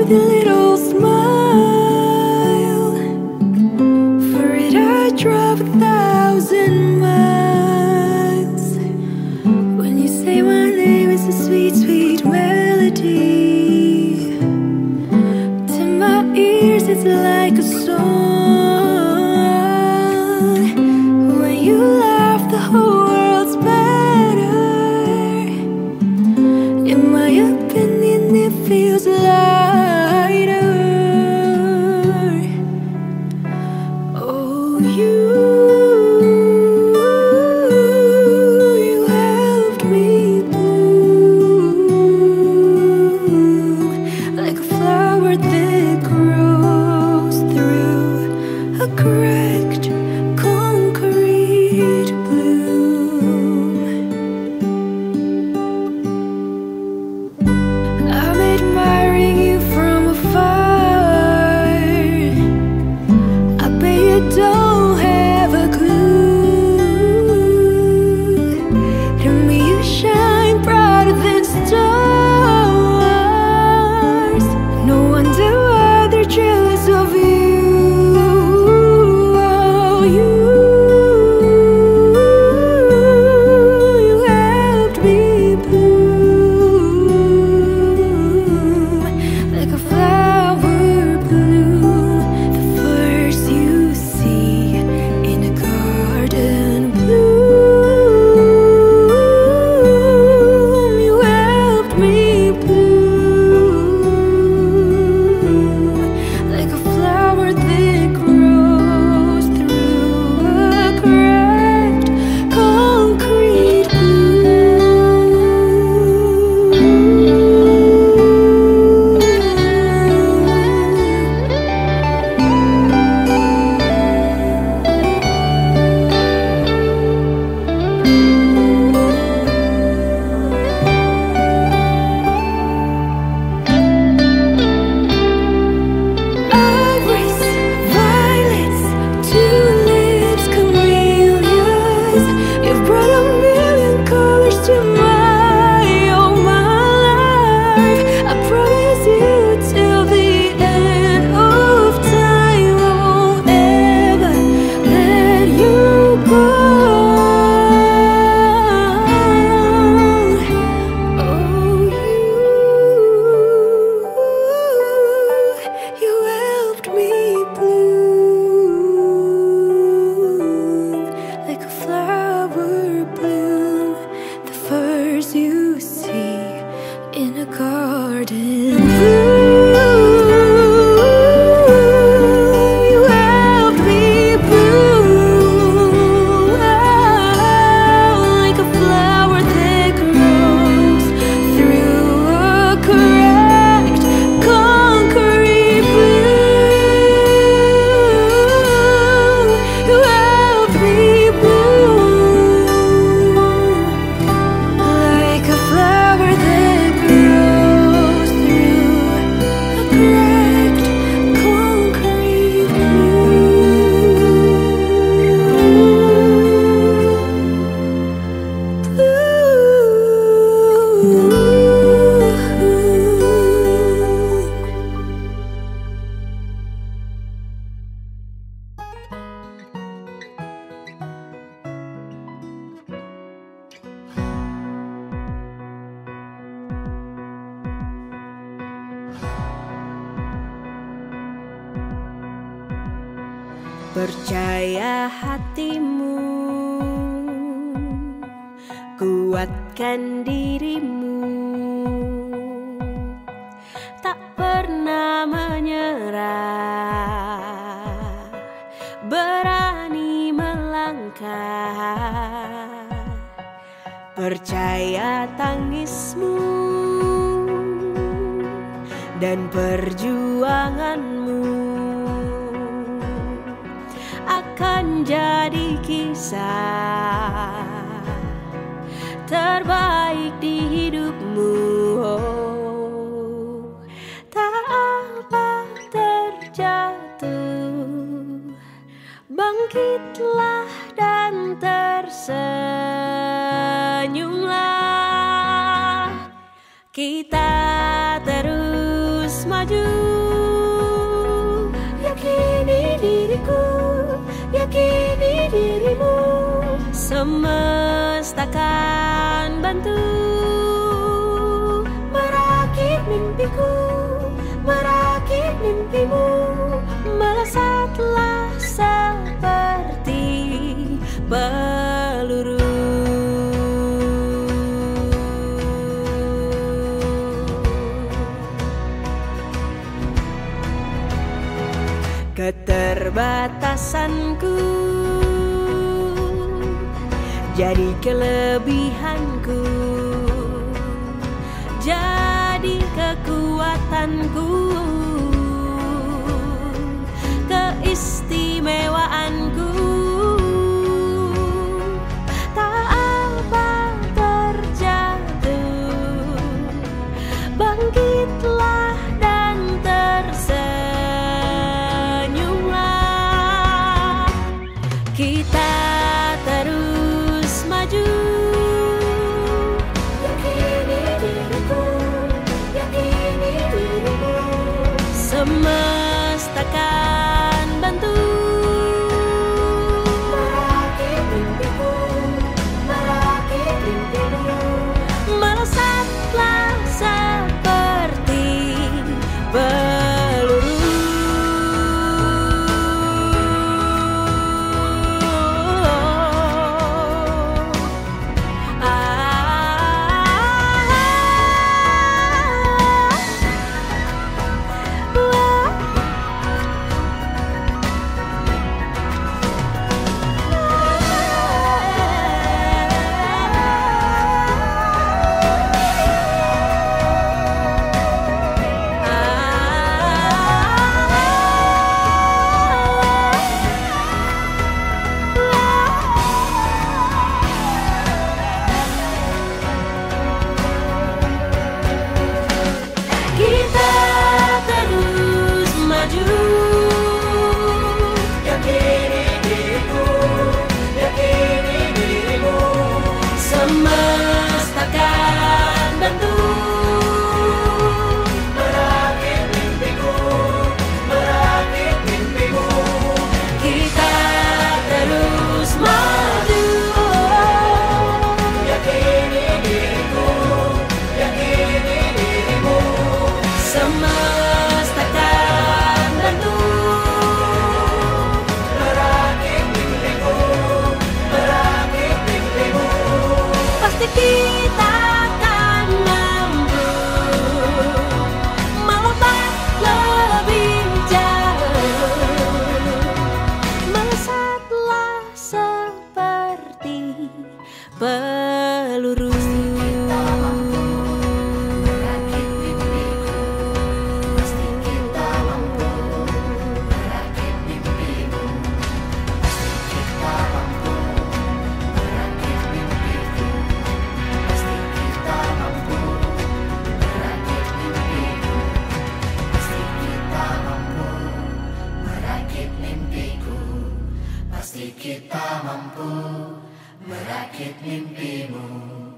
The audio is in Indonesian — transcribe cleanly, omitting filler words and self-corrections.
your little smile. For it I drive 1,000 miles. When you say my name, it's a sweet, sweet melody. To my ears it's like a song. When you laugh, the whole world's better. In my opinion, it feels lighter. Oh, you helped me bloom like a flower that grows through a cracked concrete bloom. I'm admiring you from afar. I bet you don't have a clue. To me you shine brighter than stars. No wonder why they're jealous of you. Oh, you helped me bloom like a flower bloom, the first you see in a garden bloom. You helped me bloom like a flower that grows through a cracked concrete iris, violets, tulips, camellias. You've brought a million colors to my, oh my life. I promise you till the end of time I won't ever let you go. Oh, you helped me bloom like a flower bloom, the first you see in a garden bloom. You helped me bloom like a flower that grows through a cracked concrete bloom. You helped me bloom like a flower that grows through a cracked concrete Percaya hatimu, kuatkan dirimu, tak pernah menyerah, berani melangkah. Percaya tangismu dan perjuanganmu akan jadi kisah terbaik di hidupmu. Oh, tak apa terjatuh, bangkitlah dan tersenyumlah. Kita terus maju. diriku, yakini dirimu. Semesta kan bantu merakit mimpiku, merakit mimpimu. Melesatlah seperti peluru. Keterbatasanku jadi kelebihanku, jadi kekuatanku, keistimewaanku. Tak apa terjatuh, bangkitlah dan tersenyumlah. Kita terus maju, yakini diriku, yakini dirimu. Semesta kan bantu merakit mimpiku, merakit mimpimu. Melesatlah seperti peluru. Semesta kan bantu merakit mimpiku, merakit mimpimu. Kita terus maju, yakini diriku, yakini dirimu. Semesta kan bantu merakit mimpiku, merakit mimpimu. Pasti kita akan mampu melompat lebih jauh. Melesatlah seperti peluru. Pasti kita mampu merakit mimpimu.